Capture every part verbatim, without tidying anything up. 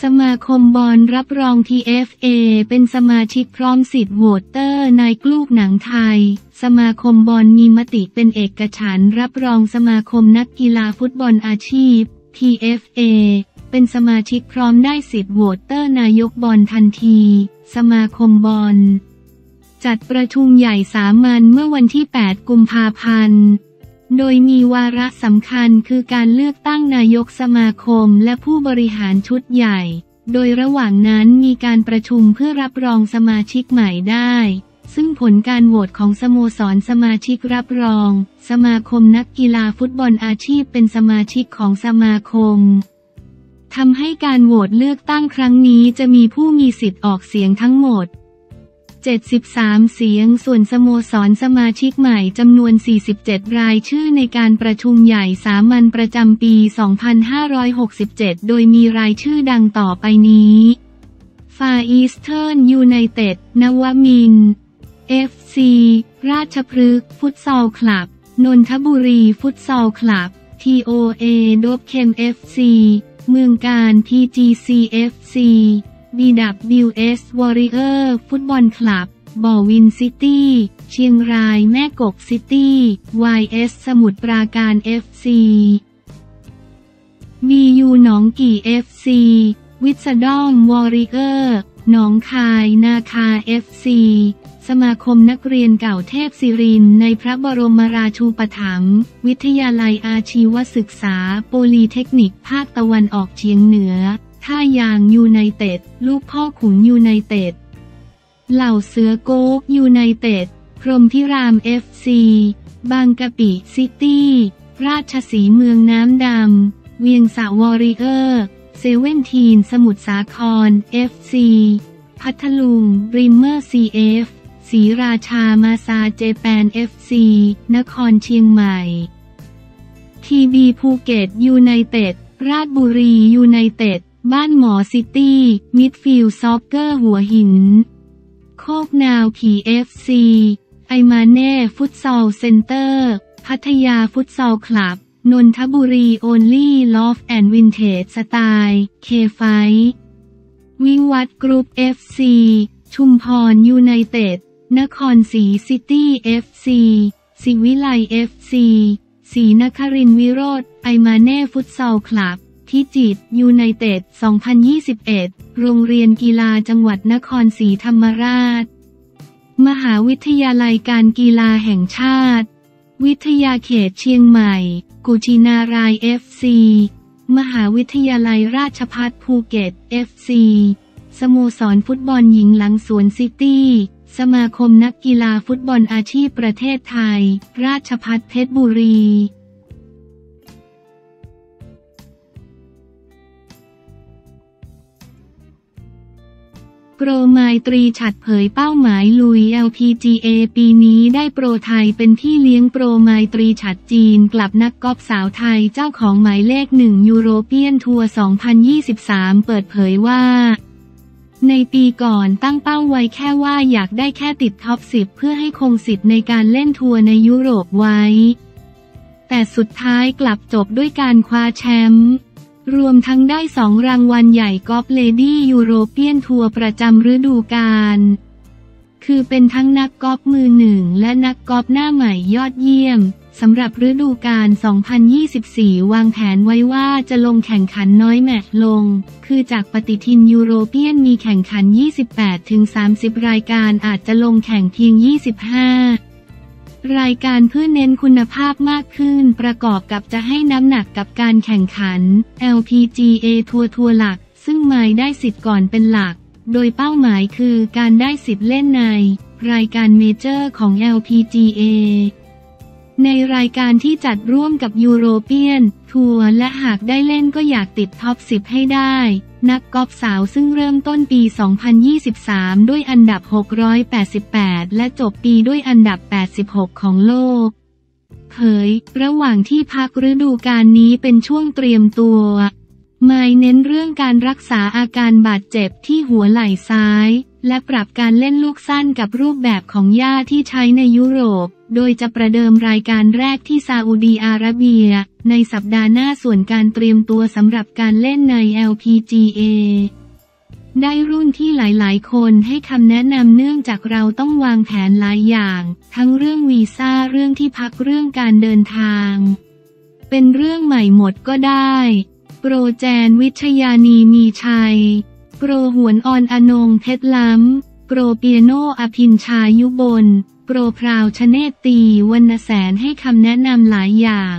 มาคมบอลรับรอง ที เอฟ เอ เป็นสมาชิกพร้อมสิทธิ์โหวตเตอร์ในกลูกหนังไทยสมาคมบอลมีมติเป็นเอกฉันท์รับรองสมาคมนักกีฬาฟุตบอลอาชีพ ที เอฟ เอ เป็นสมาชิกพร้อมได้สิทธิ์โหวตเตอร์นายกบอลทันทีสมาคมบอลจัดประชุมใหญ่สามัญเมื่อวันที่ แปด กุมภาพันธ์โดยมีวาระสำคัญคือการเลือกตั้งนายกสมาคมและผู้บริหารชุดใหญ่โดยระหว่างนั้นมีการประชุมเพื่อรับรองสมาชิกใหม่ได้ซึ่งผลการโหวตของสโมสรสมาชิกรับรองสมาคมนักกีฬาฟุตบอลอาชีพเป็นสมาชิกของสมาคมทำให้การโหวตเลือกตั้งครั้งนี้จะมีผู้มีสิทธิ์ออกเสียงทั้งหมดเจ็ดสิบสามเสียงส่วนสโมสรสมาชิกใหม่จำนวนสี่สิบเจ็ดรายชื่อในการประชุมใหญ่สามัญประจำปีสองพันห้าร้อยหกสิบเจ็ดโดยมีรายชื่อดังต่อไปนี้ Far Eastern United นวมินทร์ เอฟ ซี ราชพฤกษ์ฟุตซอลคลับนนทบุรีฟุตซอลคลับ ที โอ เอ โดบเคม เอฟ ซี เมืองการ พี จี ซี เอฟ ซี บี ดับเบิลยู เอส Warrior ฟุตบอลคลับบ่อวินซิตี้เชียงรายแม่กกซิตี้ วาย เอส สมุทรปราการ เอฟ ซี บี ยู หนองกี่ เอฟ ซี วิสดอม วอริเออร์หนองคายนาคา เอฟ ซี สมาคมนักเรียนเก่าเทพศิรินทร์ในพระบรมราชูปถัมภ์วิทยาลัยอาชีวศึกษาโปลีเทคนิคภาคตะวันออกเฉียงเหนือท่ายางยูไนเต็ดลูกพ่อขุนยูไนเต็ดเหล่าเสือโก๊กยูไนเต็ดพรหมพิราม เอฟ ซี บางกะปิซิตี้ราชสีเมืองน้ำดำเวียงสะวอริเออร์เซเว่นทีนสมุทรสาคร เอฟ ซี พัทลุงริมเมอร์ ซี เอฟ ศรีราชามาซาเจแปน เอฟ ซี นครเชียงใหม่ ที บี ภูเก็ตยูไนเต็ดราชบุรียูไนเต็ดบ้านหมอซิตี้มิดฟิลด์ซ็อกเกอร์หัวหินโคกนาวผี เอฟ ซี ไอมาเน่ฟุตซอลเซ็นเตอร์พัทยาฟุตซอลคลับนนทบุรีโอลลี่ลอฟแอนด์วินเทจสไตล์เคไฟวิวัฒน์กรุ๊ป เอฟ ซี ชุมพรยูไนเต็ดนครศรีซิตี้ เอฟ ซี ศิวิไล เอฟ ซี ศรีนครินทร์วิโรจน์ไอมาเน่ฟุตซอลคลับพิจิตรยูไนเต็ด สองพันยี่สิบเอ็ด โรงเรียนกีฬาจังหวัดนครศรีธรรมราชมหาวิทยาลัยการกีฬาแห่งชาติวิทยาเขตเชียงใหม่กุชินาราย เอฟ ซี มหาวิทยาลัยราชภัฏภูเก็ต เอฟ ซี สโมสรฟุตบอลหญิงหลังสวนซิตี้สมาคมนักกีฬาฟุตบอลอาชีพประเทศไทยราชภัฏเพชรบุรีโปรไมตรีฉัตรเผยเป้าหมายลุย แอล พี จี เอ ปีนี้ได้โปรไทยเป็นพี่เลี้ยงโปรไมตรีฉัตรจีนกลับนักกอล์ฟสาวไทยเจ้าของหมายเลขหนึ่งยูโรเปียนทัวร์สองพันยี่สิบสามเปิดเผยว่าในปีก่อนตั้งเป้าไว้แค่ว่าอยากได้แค่ติดท็อปสิบเพื่อให้คงสิทธิ์ในการเล่นทัวร์ในยุโรปไว้แต่สุดท้ายกลับจบด้วยการคว้าแชมป์รวมทั้งได้สองรางวัลใหญ่กอล์ฟเลดี้ยูโรเปียนทัวร์ประจำฤดูกาลคือเป็นทั้งนักกอล์ฟมือหนึ่งและนักกอล์ฟหน้าใหม่ยอดเยี่ยมสำหรับฤดูกาลสองพันยี่สิบสี่วางแผนไว้ว่าจะลงแข่งขันน้อยแมตช์ลงคือจากปฏิทินยูโรเปียนมีแข่งขัน ยี่สิบแปดถึงสามสิบ รายการอาจจะลงแข่งเพียง ยี่สิบห้ารายการเพื่อเน้นคุณภาพมากขึ้นประกอบกับจะให้น้ำหนักกับการแข่งขัน แอล พี จี เอ ทัวร์ทัวร์หลักซึ่งไมล์ได้สิทธิ์ก่อนเป็นหลักโดยเป้าหมายคือการได้สิทธิ์เล่นในรายการเมเจอร์ของ แอล พี จี เอ ในรายการที่จัดร่วมกับยูโรเปียนทัวร์และหากได้เล่นก็อยากติดท็อปสิบให้ได้นักกอล์ฟสาวซึ่งเริ่มต้นปีสองพันยี่สิบสามด้วยอันดับหกร้อยแปดสิบแปดและจบปีด้วยอันดับแปดสิบหกของโลกเผยระหว่างที่พักฤดูกาลนี้เป็นช่วงเตรียมตัวไมล์เน้นเรื่องการรักษาอาการบาดเจ็บที่หัวไหล่ซ้ายและปรับการเล่นลูกสั้นกับรูปแบบของหญ้าที่ใช้ในยุโรปโดยจะประเดิมรายการแรกที่ซาอุดีอาระเบียในสัปดาห์หน้าส่วนการเตรียมตัวสำหรับการเล่นใน แอล พี จี เอ ได้รุ่นที่หลายๆคนให้คำแนะนำเนื่องจากเราต้องวางแผนหลายอย่างทั้งเรื่องวีซ่าเรื่องที่พักเรื่องการเดินทางเป็นเรื่องใหม่หมดก็ได้โปรแจนวิชยานีมีชัยโปรหวนออนอนงเพชรล้ำโปรเปียโนอภินชายุบลโปรพราวชเนตตีวรรณแสนให้คำแนะนำหลายอย่าง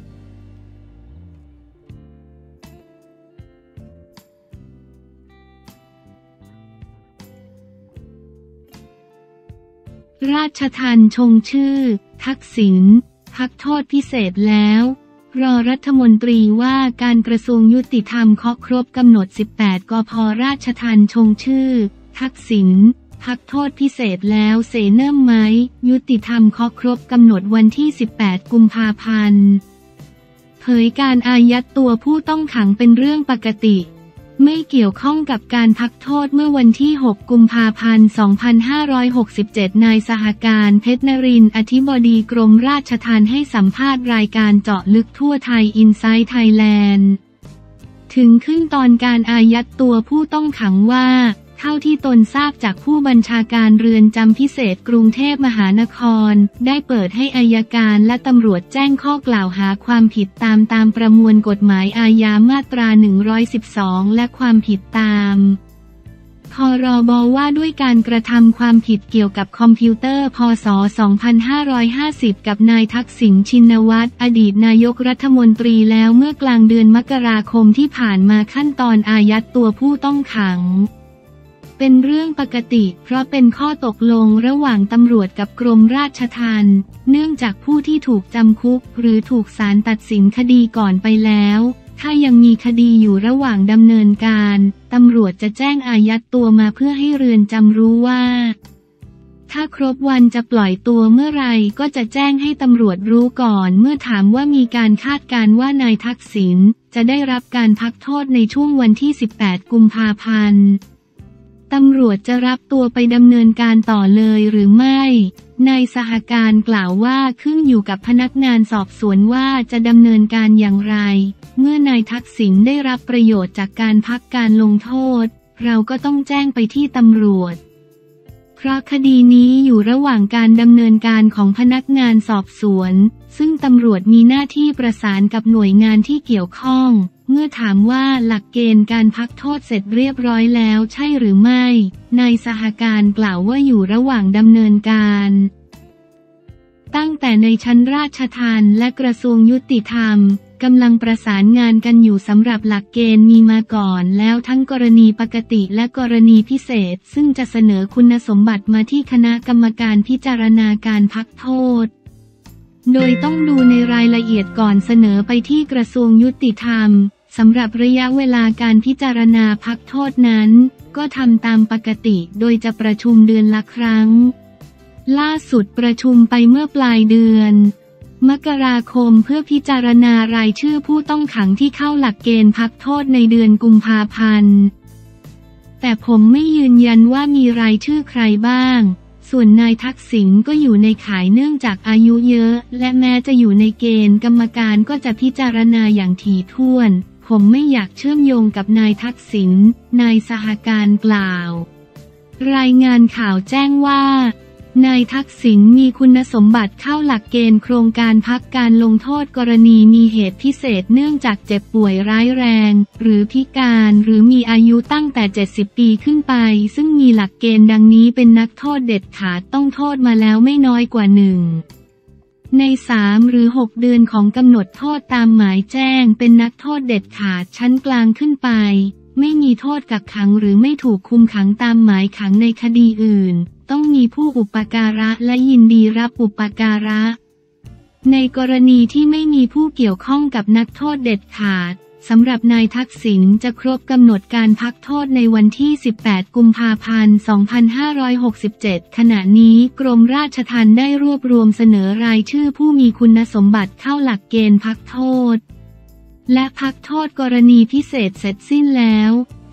ราชทัณฑ์ชงชื่อทักษิณพักโทษพิเศษแล้วรอรัฐมนตรีว่าการกระทรวงยุติธรรมเคาะครบกำหนดสิบแปดกพ.ราชทัณฑ์ชงชื่อทักษิณพักโทษพิเศษแล้วเสเนิ่มไหมยุติธรรมเคาะครบกำหนดวันที่สิบแปดกุมภาพันธ์เผยการอายัดตัวผู้ต้องขังเป็นเรื่องปกติไม่เกี่ยวข้องกับการพักโทษเมื่อวันที่หกกุมภาพันธ์สองพันห้าร้อยหกสิบเจ็ดนายสหการเพชรนรินทร์อธิบดีกรมราชทัณฑ์ให้สัมภาษณ์รายการเจาะลึกทั่วไทยอินไซต์ไทยแลนด์ถึงขึ้นตอนการอายัดตัวผู้ต้องขังว่าเท่าที่ตนทราบจากผู้บัญชาการเรือนจำพิเศษกรุงเทพมหานครได้เปิดให้อัยการและตำรวจแจ้งข้อกล่าวหาความผิดตามตามประมวลกฎหมายอาญามาตราหนึ่งร้อยสิบสองและความผิดตามพรบว่าด้วยการกระทำความผิดเกี่ยวกับคอมพิวเตอร์พ.ศ. สองพันห้าร้อยห้าสิบกับนายทักษิณชินวัตรอดีตนายกรัฐมนตรีแล้วเมื่อกลางเดือนมกราคมที่ผ่านมาขั้นตอนอายัดตัวผู้ต้องขังเป็นเรื่องปกติเพราะเป็นข้อตกลงระหว่างตำรวจกับกรมราชทัณฑ์เนื่องจากผู้ที่ถูกจำคุกหรือถูกศาลตัดสินคดีก่อนไปแล้วถ้ายังมีคดีอยู่ระหว่างดำเนินการตำรวจจะแจ้งอายัดตัวมาเพื่อให้เรือนจำรู้ว่าถ้าครบวันจะปล่อยตัวเมื่อไรก็จะแจ้งให้ตำรวจรู้ก่อนเมื่อถามว่ามีการคาดการณ์ว่านายทักษิณจะได้รับการพักโทษในช่วงวันที่สิบแปดกุมภาพันธ์ตำรวจจะรับตัวไปดำเนินการต่อเลยหรือไม่นายสหการกล่าวว่าขึ้นอยู่กับพนักงานสอบสวนว่าจะดำเนินการอย่างไรเมื่อนายทักษิณได้รับประโยชน์จากการพักการลงโทษเราก็ต้องแจ้งไปที่ตำรวจเพราะคดีนี้อยู่ระหว่างการดำเนินการของพนักงานสอบสวนซึ่งตำรวจมีหน้าที่ประสานกับหน่วยงานที่เกี่ยวข้องเมื่อถามว่าหลักเกณฑ์การพักโทษเสร็จเรียบร้อยแล้วใช่หรือไม่นายสหการกล่าวว่าอยู่ระหว่างดำเนินการตั้งแต่ในชั้นราชทัณฑ์และกระทรวงยุติธรรมกำลังประสานงานกันอยู่สำหรับหลักเกณฑ์มีมาก่อนแล้วทั้งกรณีปกติและกรณีพิเศษซึ่งจะเสนอคุณสมบัติมาที่คณะกรรมการพิจารณาการพักโทษโดยต้องดูในรายละเอียดก่อนเสนอไปที่กระทรวงยุติธรรมสำหรับระยะเวลาการพิจารณาพักโทษนั้นก็ทำตามปกติโดยจะประชุมเดือนละครั้งล่าสุดประชุมไปเมื่อปลายเดือนมกราคมเพื่อพิจารณารายชื่อผู้ต้องขังที่เข้าหลักเกณฑ์พักโทษในเดือนกุมภาพันธ์แต่ผมไม่ยืนยันว่ามีรายชื่อใครบ้างส่วนนายทักษิณก็อยู่ในข่ายเนื่องจากอายุเยอะและแม้จะอยู่ในเกณฑ์กรรมการก็จะพิจารณาอย่างถี่ถ้วนผมไม่อยากเชื่อมโยงกับนายทักษิณนายสหการกล่าวรายงานข่าวแจ้งว่านายทักษิณมีคุณสมบัติเข้าหลักเกณฑ์โครงการพักการลงโทษกรณีมีเหตุพิเศษเนื่องจากเจ็บป่วยร้ายแรงหรือพิการหรือมีอายุตั้งแต่เจ็ดสิบปีขึ้นไปซึ่งมีหลักเกณฑ์ดังนี้เป็นนักโทษเด็ดขาดต้องโทษมาแล้วไม่น้อยกว่าหนึ่งในสามหรือหกเดือนของกำหนดโทษตามหมายแจ้งเป็นนักโทษเด็ดขาดชั้นกลางขึ้นไปไม่มีโทษกักขังหรือไม่ถูกคุมขังตามหมายขังในคดีอื่นต้องมีผู้อุปการะและยินดีรับอุปการะในกรณีที่ไม่มีผู้เกี่ยวข้องกับนักโทษเด็ดขาดสำหรับนายทักษิณจะครบกำหนดการพักโทษในวันที่สิบแปดกุมภาพันธ์สองพันห้าร้อยหกสิบเจ็ดขณะนี้กรมราชทัณฑ์ได้รวบรวมเสนอรายชื่อผู้มีคุณสมบัติเข้าหลักเกณฑ์พักโทษและพักโทษกรณีพิเศษเสร็จสิ้นแล้ว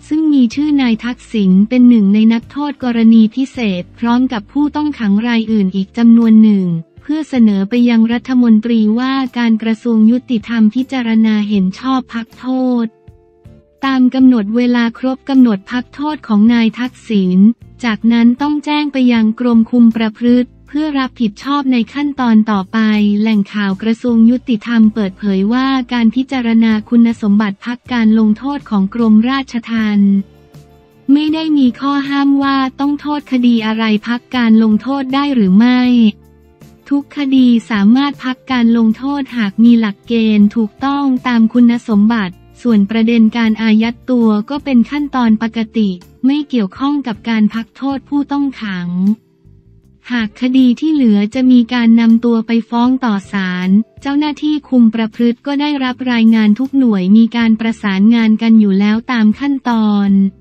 ซึ่งมีชื่อนายทักษิณเป็นหนึ่งในนักโทษกรณีพิเศษพร้อมกับผู้ต้องขังรายอื่นอีกจำนวนหนึ่งเพื่อเสนอไปยังรัฐมนตรีว่าการกระทรวงยุติธรรมพิจารณาเห็นชอบพักโทษตามกำหนดเวลาครบกำหนดพักโทษของนายทักษิณจากนั้นต้องแจ้งไปยังกรมคุมประพฤติเพื่อรับผิดชอบในขั้นตอนต่อไปแหล่งข่าวกระทรวงยุติธรรมเปิดเผยว่าการพิจารณาคุณสมบัติพักการลงโทษของกรมราชทัณฑ์ไม่ได้มีข้อห้ามว่าต้องโทษคดีอะไรพักการลงโทษได้หรือไม่ทุกคดีสามารถพักการลงโทษหากมีหลักเกณฑ์ถูกต้องตามคุณสมบัติส่วนประเด็นการอายัดตัวก็เป็นขั้นตอนปกติไม่เกี่ยวข้องกับการพักโทษผู้ต้องขังหากคดีที่เหลือจะมีการนำตัวไปฟ้องต่อศาลเจ้าหน้าที่คุมประพฤติก็ได้รับรายงานทุกหน่วยมีการประสานงานกันอยู่แล้วตามขั้นตอน